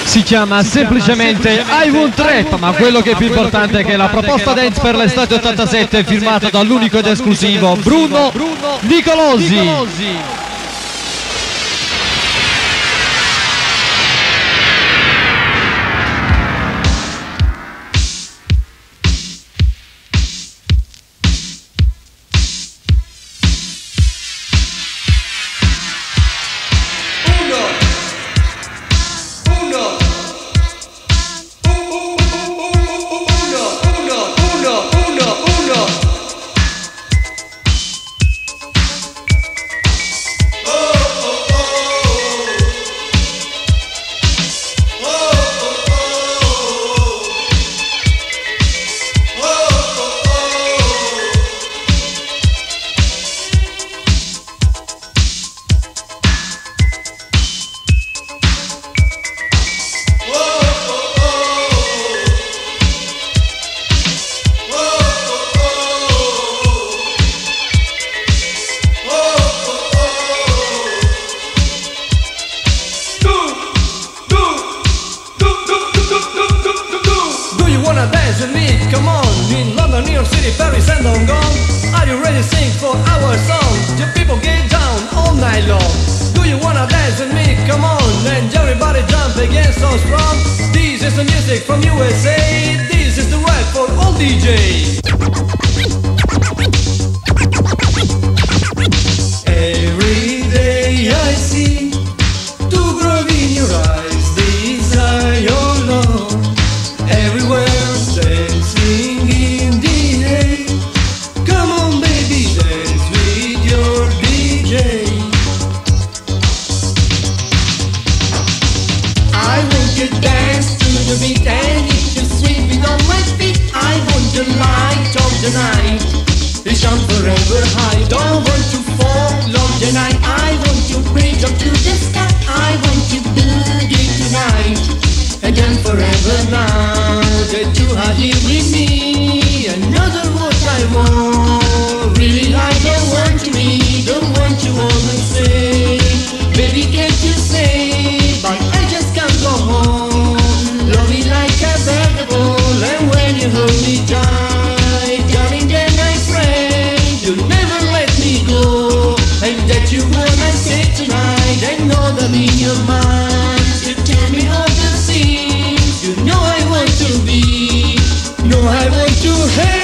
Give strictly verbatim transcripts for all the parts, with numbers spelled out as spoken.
Si chiama semplicemente I Want Rap, ma quello che è più importante è che la proposta dance per l'estate ottantasette è firmata dall'unico ed esclusivo Bruno Nicolosi. Dance with me, come on, in London, New York City, Paris and Hong Kong. Are you ready to sing for our song? The people get down all night long. Do you wanna dance with me? Come on, and everybody jump again so strong. This is the music from U S A. This is the rap for all D Js. Every day I see two glow in your eyes. These are your love. Everywhere dancing in the air. Come on baby, dance with your D J. I want to dance to the beat and it to sweep it on my feet. I want the light of the night to shine forever high. Don't want to fall on the night. I want to reach up to the sky. I want to boogie tonight again forever now. That you are here with me. Another what I want. Really I don't want to be. Don't want to always say, baby can't you say, but I just can't go home. Love me like a vegetable, and when you hold me tight, darling, then I pray you never let me go, and that you wanna stay tonight. I know that in your mind you tell me all the things you know I want to be, know I want to have.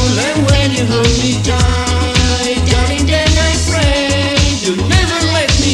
Let me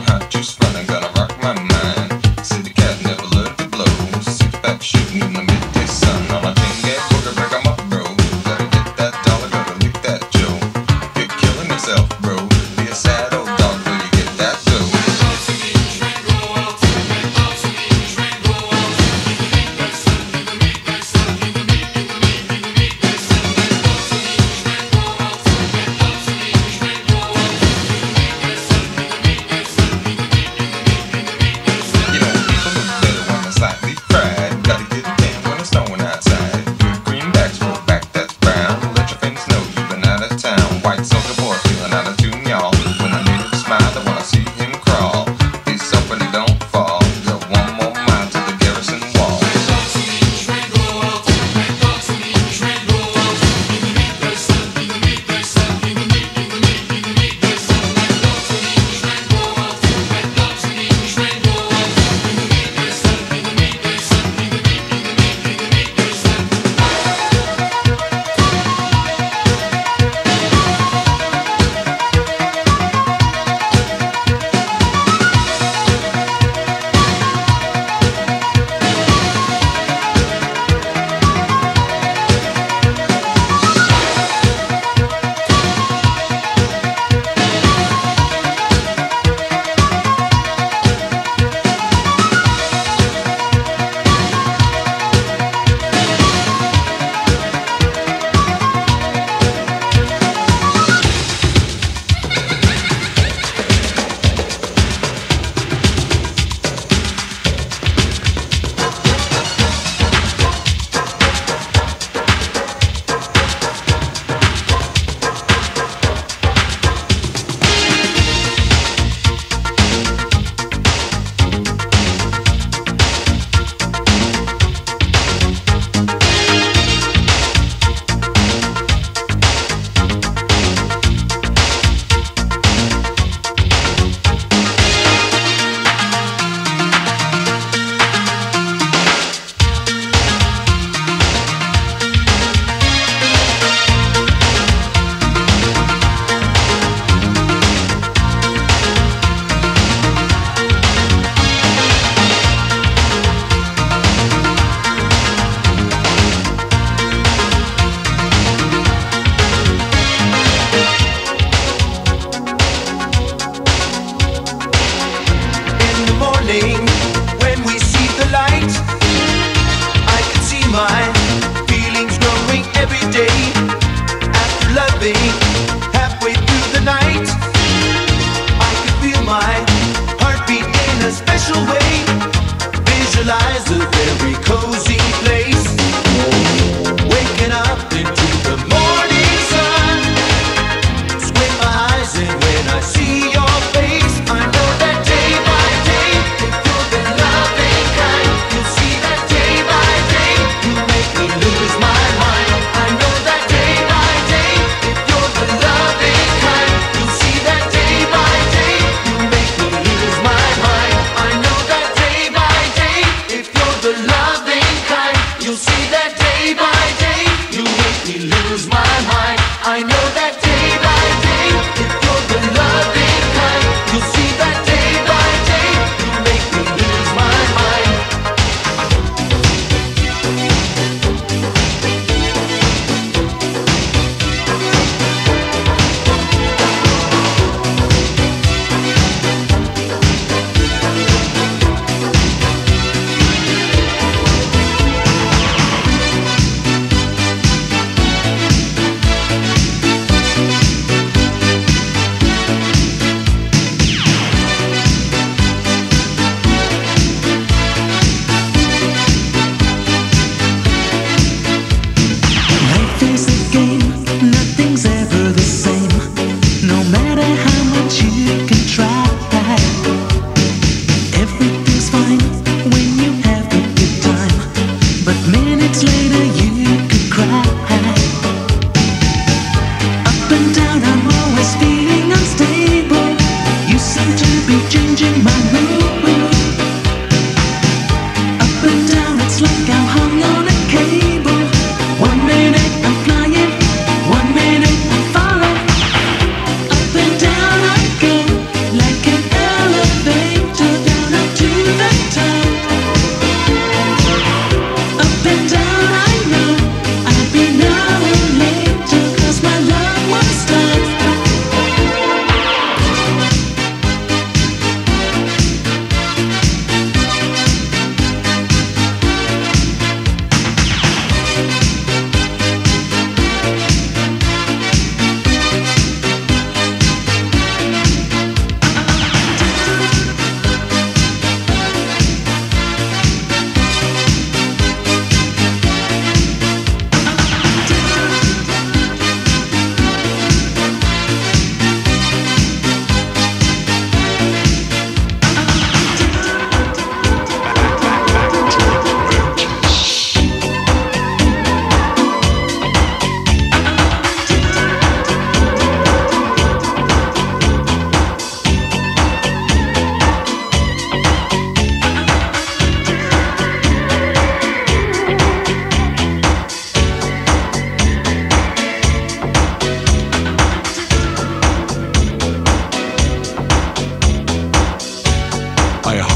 Like an elephant.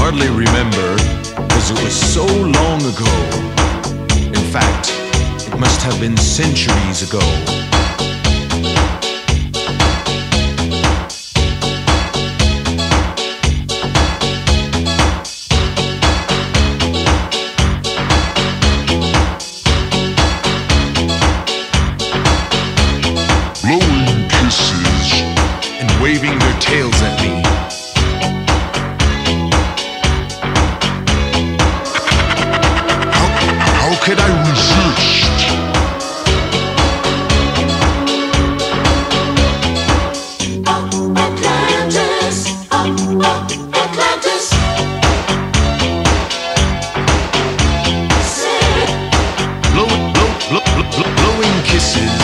hardly remember, because it was so long ago. In fact, it must have been centuries ago. Blowing kisses and waving their tails at me. How could I resist? Atlantis, Atlantis. Blowing, blow, blow, blow, blow, blowing kisses.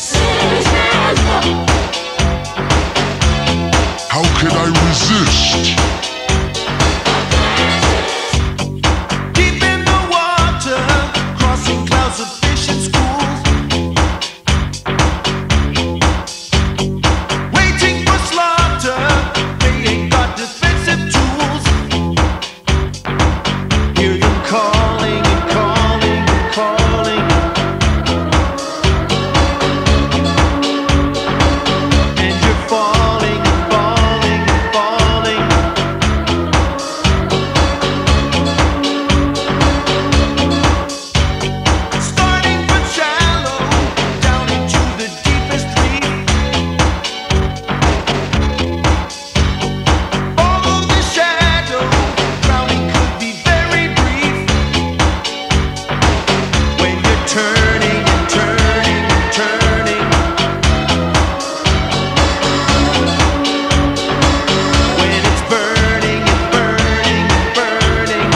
How could I resist? Deep in the water, crossing clouds of fish and schools, waiting for slaughter. They ain't got defensive tools. Hear them calling and calling and calling, and you're falling and falling and falling. Starting from shallow down into the deepest reef. Follow the shadow, drowning could be very brief. When you're turning and turning and turning, when it's burning and burning and burning.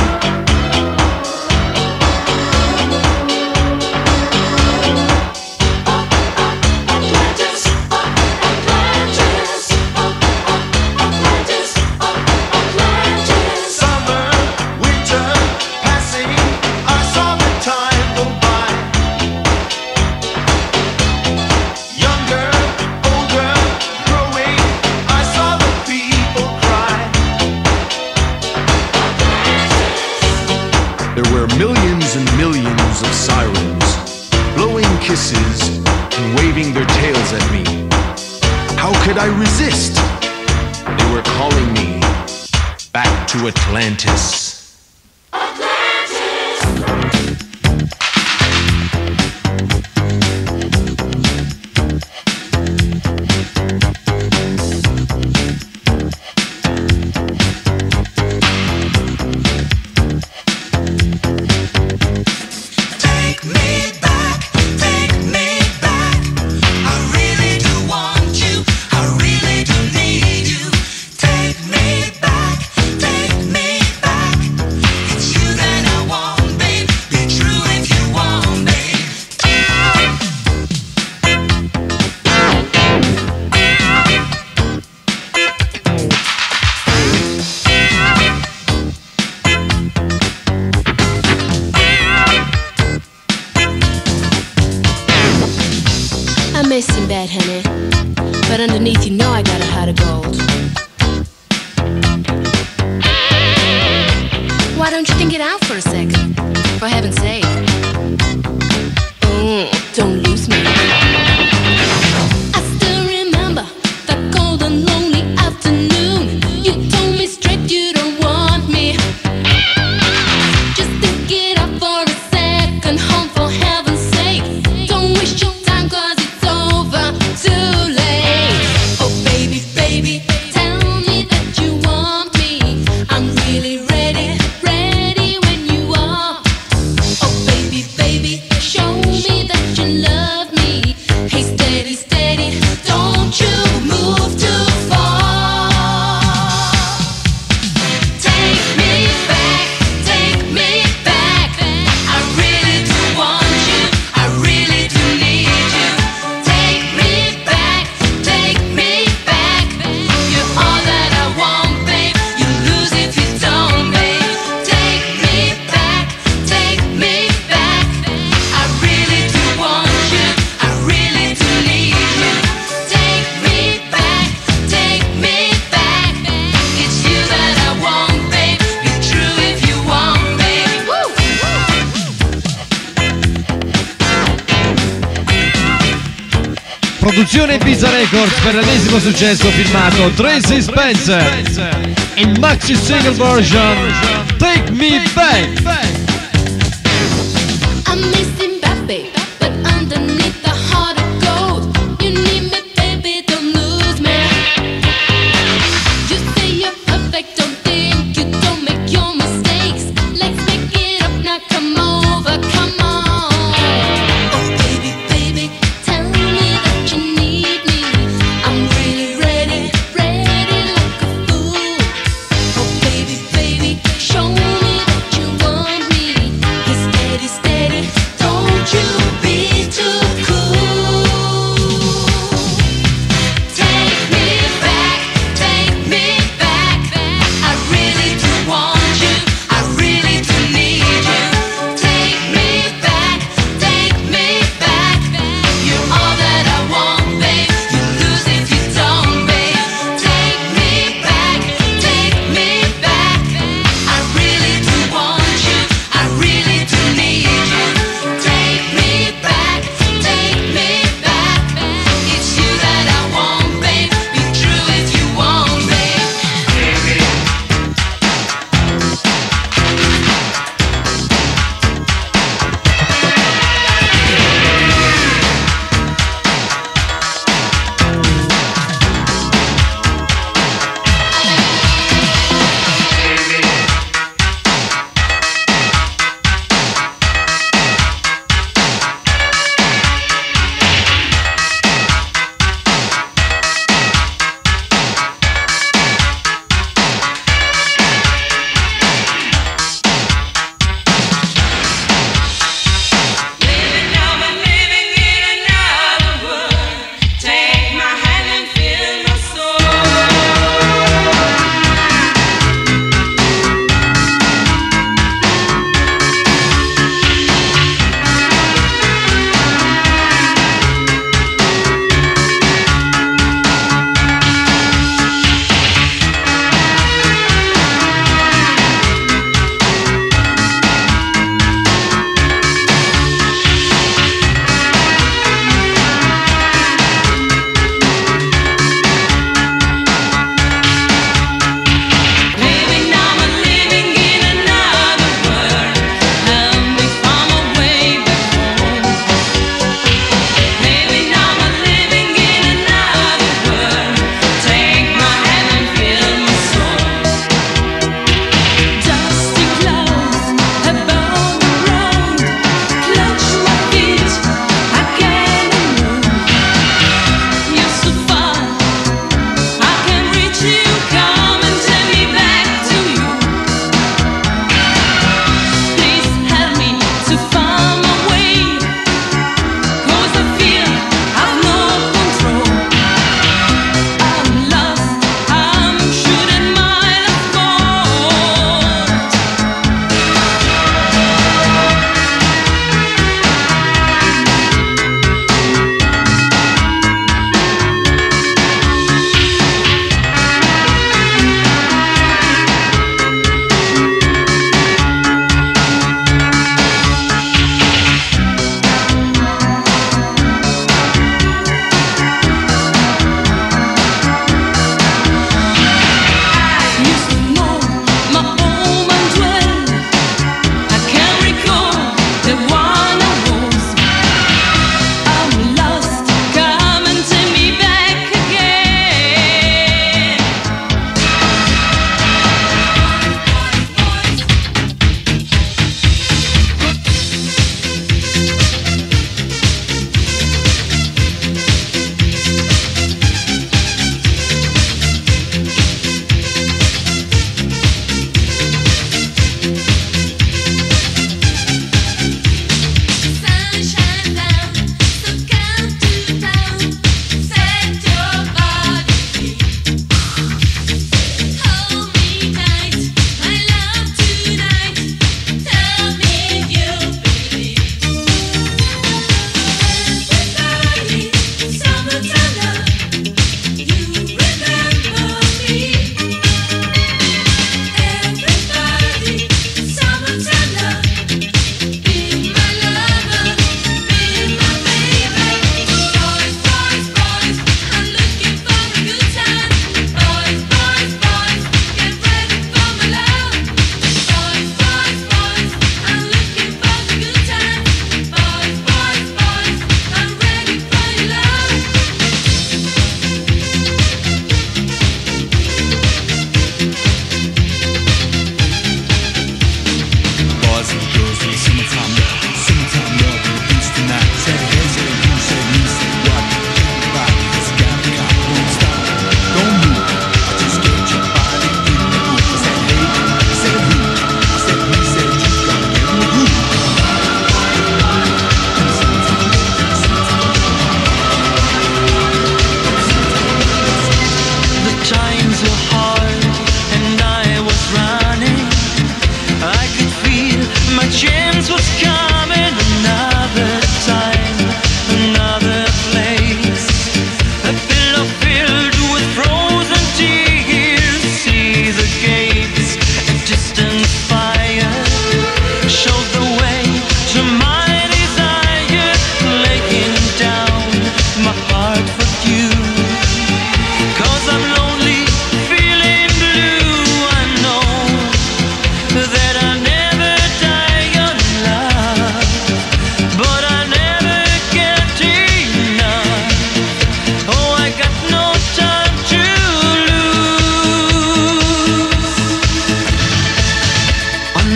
Atlantis, Atlantis, Atlantis, Atlantis. Summer, winter, passing, I saw the time go by. Younger, older, growing, I saw the people cry. There were millions and millions of sirens, blowing kisses and waving their tails at me. How could I resist? They were calling me back to Atlantis. Take me back, take me back. I really do want you, I really do need you. Take me back, take me back. It's you that I want, babe. Be true if you want, babe. I may seem bad, honey, but underneath you know I got a heart of gold. Why don't you think it out for a second? For heaven's sake. Mm, don't lose me. I still remember that cold and lonely afternoon. You told me straight you don't want me. Just think it up for a second, home for heaven's sake. Don't waste your time 'cause it's over too late. Oh baby, baby, tell me that you want me. I'm really ready, ready when you are. Oh baby, baby, show me that you love me. Hey steady, steady, don't you move too far. Take me back, take me back. I really do want you, I really do need you. Take me back, take me back. You're all that I want, babe. You lose if you don't, Produzione Ibiza Records per l'ennesimo successo firmato Tracy Spencer. In maxi single version Take Me Back. I'm missing baby, but underneath the heart of gold, you need me, baby, don't lose me. You say you're perfect, don't think you don't make your mistakes. Let's make it up now, come over, come on. Oh baby, baby, tell me that you need me. I'm really ready, ready like a fool. Oh baby, baby, show me that you want me. It's steady, steady, don't you be too cool. Take me back, take me back. I really do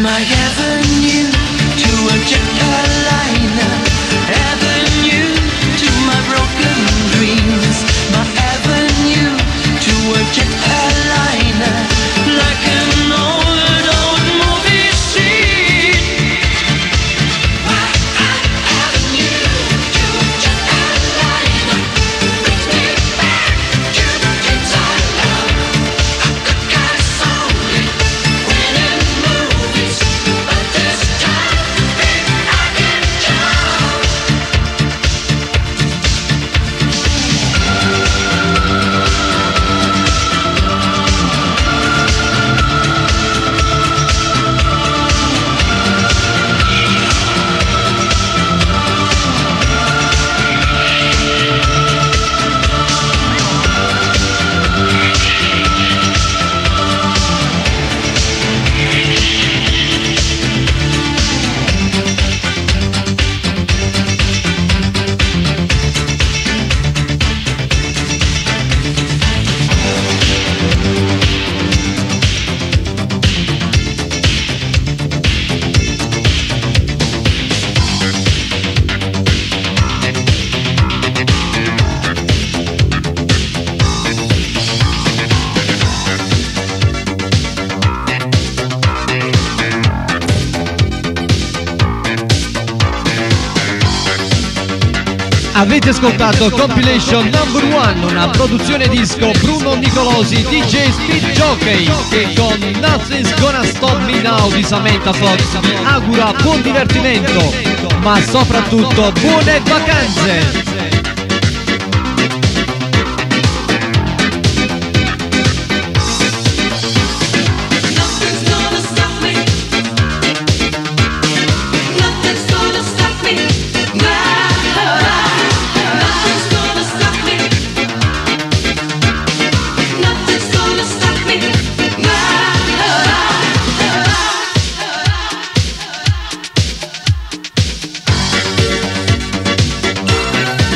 My avenue to a jet airliner, avenue to my broken dreams. My avenue to a jet airliner, like an old, old movie scene. My avenue to a jet airliner brings me back to the kids I love. A good guy's only winning movies, but this time I can jump. Avete ascoltato Compilation Number One, una produzione disco Bruno Nicolosi, D J Speed Jockey, che con Nothing's Gonna Stop Me Now di Samantha Fox vi augura buon divertimento, ma soprattutto buone vacanze! Nothing's gonna stop me. Nothing's gonna stop me now. Nothing's gonna stop me. Nothing's gonna stop me now.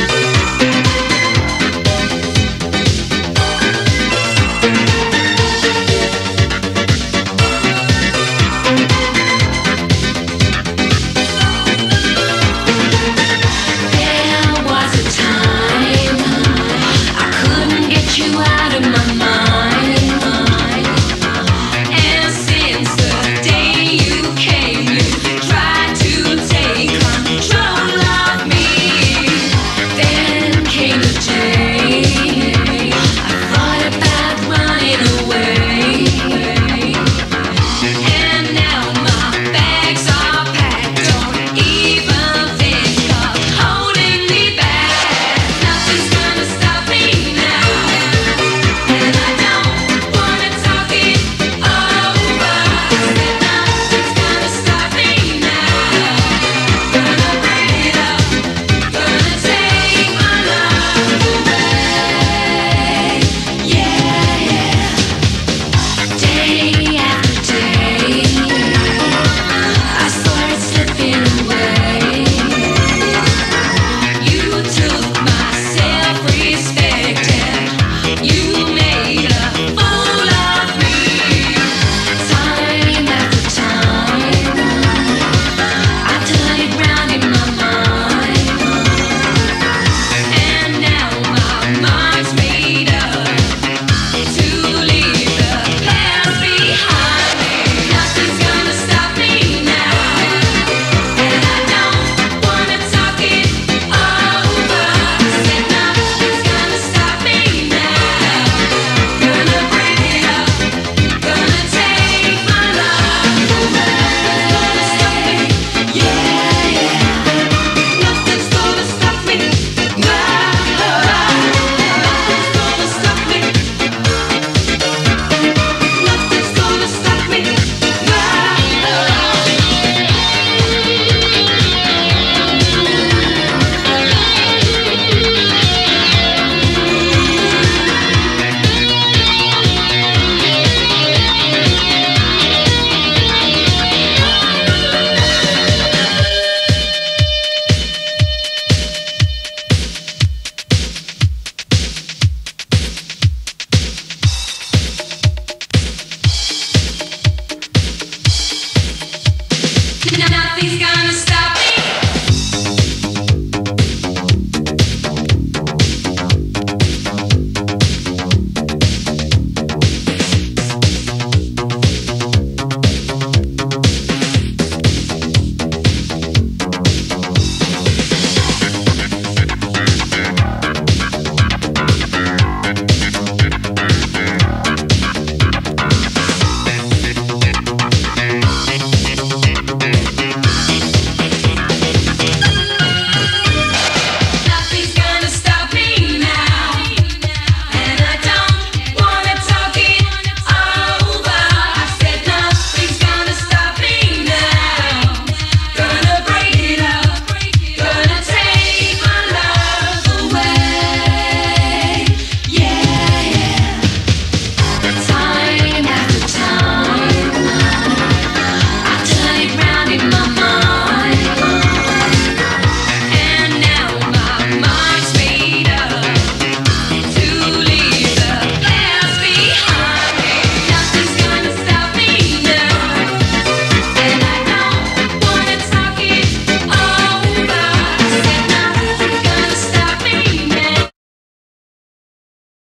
Nothing's got